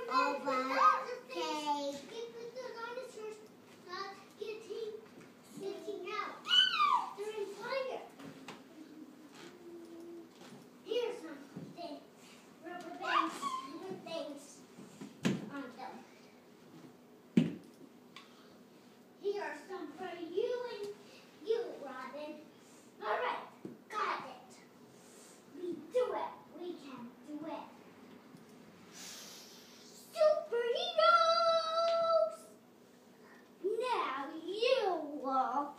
getting out. They're in fire. Here's something. Rubber bands and things on them. Here are some for you and you, Robin. All right, got it. We do it. We can do it. Superheroes! Now you will.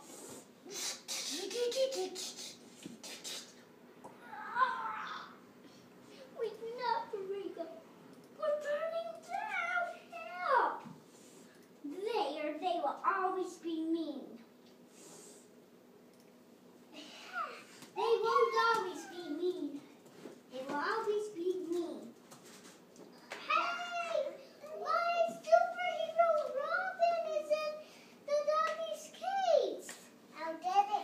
We never wake up. We're burning down. Help! They will always be mean. They won't always be mean. They will always be mean. Hey! My superhero Robin is in the doggy's cage. How did it?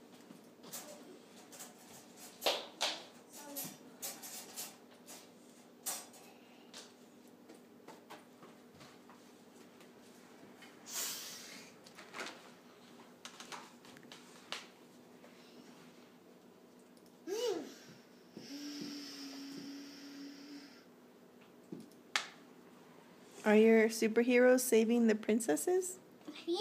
Are your superheroes saving the princesses? Yeah.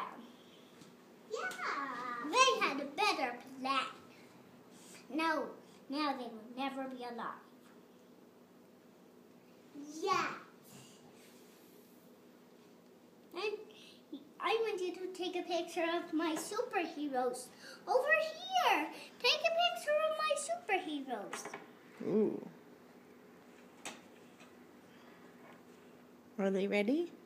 They had a better plan. No, now they will never be alive. Yeah. I want you to take a picture of my superheroes. Over here. Take a picture of my superheroes. Ooh. Are they ready?